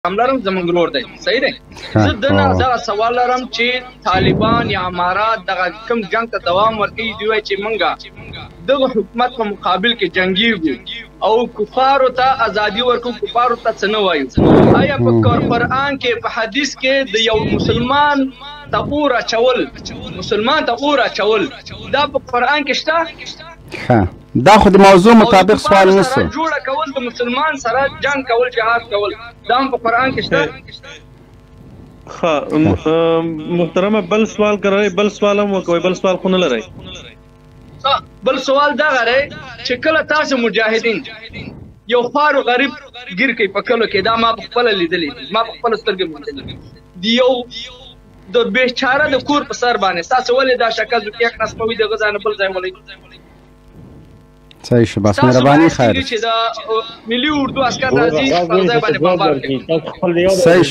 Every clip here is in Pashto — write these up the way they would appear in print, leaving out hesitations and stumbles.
لرم زمونږ ورور دی صحیح دی زه دنه دغه سوال لرم چې طالبان یا امارات دغه کوم جنگ ته دوام ورکوي دوی وایي چې موږ دغه حکومت په مقابل کې جنګیږو او کفارو ته ازادي ورکوو کفارو ته څه نه وایو آیا په قرآن کې په حدیث کې د یو مسلمان ته اور اچول دا په قرآن کې شته دا خو د موضوع مطابق سوال نشو جوړه کول د مسلمان سره جنگ کول جهاد کول دا په قرآن کې شته محترمه بل سوال کوي بل سوال هم وکوي بل سوال خو نه لري بل سوال دا غره چې کله تاسو مجاهدین یو خار غریب ګیر کوي په کلو کې دا ما په خپل لیدلې ما په خپل سترګې لیدلې دی یو د بیچاره د کور په سر باندې تاسو ولې دا شکه زکه یک نس پوي د غزا نه بل ځای ولې صحیح شو بس مهرباني خیر چې دا ملي اردو عسكر راځي په ځای باندې بمبار کوي صحیح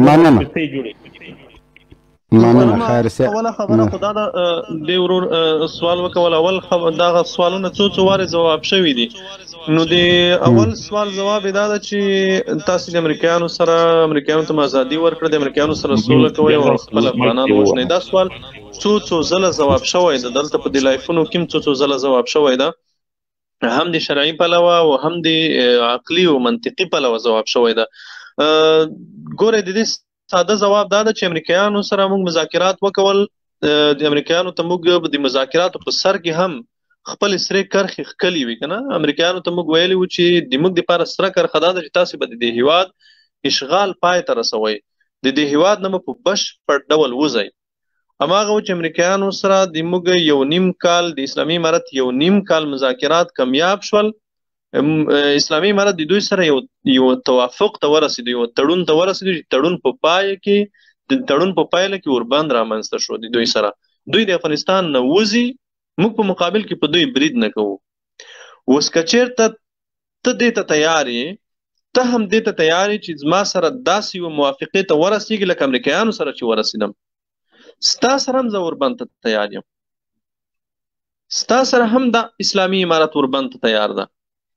مننه خیر سه اوله خبره خدا دا د ورور سوال وکول اول دا سوالونه څو واره جواب شوي دي نو د اول سوال جواب دا ده چې تاسو د امریکایانو ته ازادي ورکړه د امریکایانو سره سوله کوي او خپل افغانان وژني دا سوال څو ځله جواب شوی ده دلته په د لایفونو کې څو ځله جواب شوی ده هم د شرعي پلوه او هم د عقلي او منطقي پلوه جواب شوی ده ګوره د دې ساده جواب دا ده چې امریکایانو سره موږ مذاکرات وکول د امریکایانو ته موږ د مذاکراتو په سر کې هم خپل سره کرخې خکلی وي کنه امریکایانو ته موږ ویلي و چې د موږ لپاره سره کرخه ده چې تاسو به د هیواد اشغال پای ته رسوي د دې هیواد نه په بشپړ ډول وځي هماغه چې امریکایانو سره د موږ یو نیم کال د اسلامي امارت یو نیم کال مذاکرات کامیاب شول اسلامي امارت د دوی سره یو توافق ته ورسېد یو تړون ته ورسېد چې تړون په پایله کې ورباند رامنځته شو د دوی سره دوی د افغانستان نه وځي موږ په مقابل کې په دوی برید نه کوو اوس که چېرته ته دې ته تیار یې ته هم دې ته تیار یې چې زما سره داسې یوه موافقې ته ورسېږي لکه امریکایانو سره چې ورسېدم ستا سره هم زه وربند ته تیار یم ستا سره هم د اسلامي امارت وربند ته تیار ده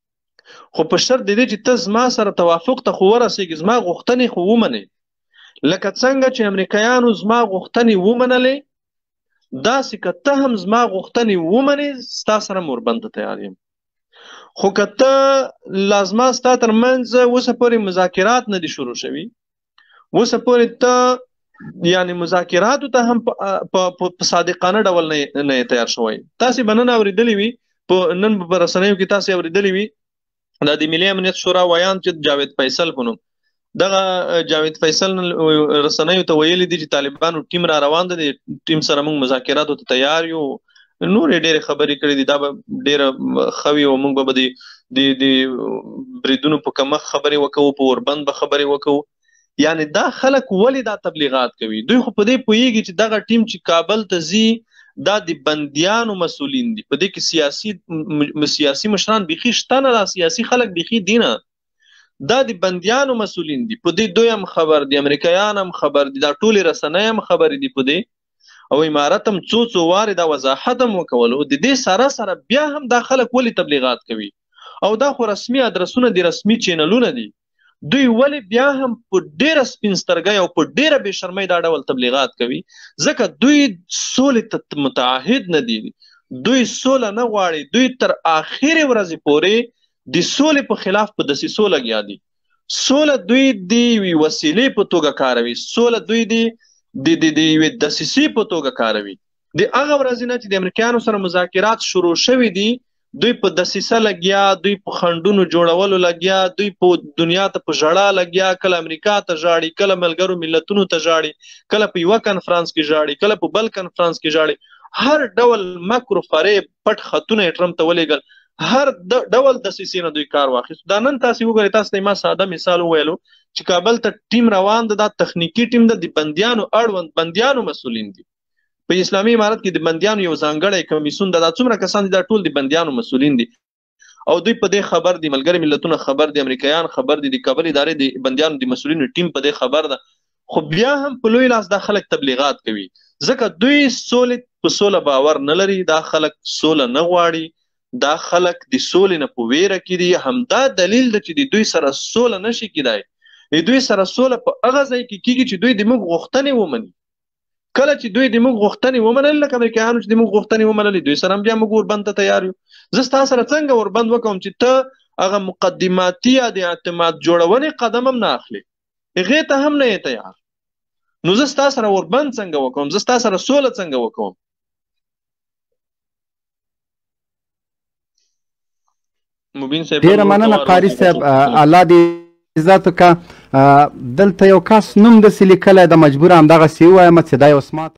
خو په شرط د دې چې ته زما سره توافق ته خو ورسېږي زما غوښتنې خو ومنې لکه څنګه چې امریکایانو زما غوښتنې ومنلې داسې که ته هم زما غوښتنې ومنې ستا سره هم وربند ته تیار یم خو که ته لازمه ستا ترمنځ اوسه پورې مذاکرات نه دي شروع شوي اوسه پورې ته یعنی مذاکراتو ته هم په صادقانه ډول نه تیار شوی تاسې به نن اورېدلي وي نن په رسنیو کې تاسې اورېدلي وي دا د ملي امنیت شورا ویان چې جاوید فیصل په نوم دغه جاوید فیصل رسنیو ته ویلي دي چې طالبانو ټیم را روان دی ټیم سره موږ مذاکراتو ته تیار یو نورې ډېرې خبرې کړې دي دا به ډېره ښه وي او موږ به د بریدونو په کمښت خبرې وکړو په وربند به خبرې وکړو یعنی دا خلک ولې دا تبلیغات کوي دوی خو په دې پوهیږي چې دغه ټیم چې کابل ته ځي دا د بندیانو مسؤلین دي په دې کې سیاسي مشران بیخي شته نه دا سیاسي خلک بیخي دي نه دا د بندیانو مسؤلین دي په دې دوی هم خبر دي امریکایان هم خبر دي دا ټولې رسنۍ هم خبرې دي په دې او امارت هم څو وارې دا وضاحت هم وکولو د دې سره بیا هم دا خلک ولې تبلیغات کوي او دا خو رسمي ادرسونه دي رسمي چینلونه دي دوی ولې بیا هم په ډېره سپین سترګۍ او په ډېره بې شرمۍ دا ډول تبلیغات کوي ځکه دوی سولې ته متعهد نه دي دوی سوله نه غواړي دوی تر آخرې ورځې پورې د سولې په خلاف په دسیسو لګیا دي سوله دوی د یوې وسیلې په توګه کاروي سوله دوی د یوې دسیسې په توګه کاروي د هغه ورځې نه چې د امریکایانو سره مذاکرات شروع شوي دي دوی په دسیسه لګیا دوی په خنډونو جوړولو لګیا دوی په دنیا ته په ژړا لګیا کله امریکا ته ژاړي کله ملګرو ملتونو ته ژاړي کله په یوه کنفرانس کې ژاړي کله په بل کنفرانس کې ژاړي هر ډول مکر و فریب پټ خطونه یې ټرمپ ته ولېږل هر ډول دسیسې نه دوی کار واخیست دا نن تاسې وګورئ تاسو ته ما ساده مثال وویلو چې کابل ته ټیم روان ده دا تخنیکي ټیم ده د بندیانو اړوند بندیانو مسؤلین دي په اسلامي امارت کې د بندیانو یو ځانګړی کمیسیون ده دا څومره کسان دي دا ټول د بندیانو مسؤلین دي او دوی په دې خبر دي ملګري ملتونه خبر دي امریکایان خبر دي د کابل ادارې د بندیانو د مسؤلینو ټیم په دې خبر ده خو بیا هم په لوی لاس دا خلک تبلیغات کوي ځکه دوی په سوله باور نه لري دا خلک سوله نه غواړي دا خلک د سولې نه په ویره کې دي همدا دلیل ده چې د دوی سره سوله نشي کېدای دوی سره سوله په هغه ځای کې کېږي چې دوی د موږ غوښتنې ومني. کله چې دوی د موږ غوښتنې ومنل، لکه امریکایانو چې د موږ غوښتنې ومنلې، دوی سره هم بیا موږ وربند ته تیار یو. زه ستا سره څنګه وربند وکړم چې ته هغه مقدماتي یا د اعتماد جوړونې قدم هم نه اخلې، هغې ته هم نه یې تیار، نو زه ستا سره وربند څنګه وکړم؟ زه ستا سره سوله څنګه وکړم؟ مبین صاحب ډېره مننه قاري صاحب، الله دې عزت وکړه. دلته یو کس نوم داسې لیکلی د مجبور همدغسې ووایم چې دا یو سمارټ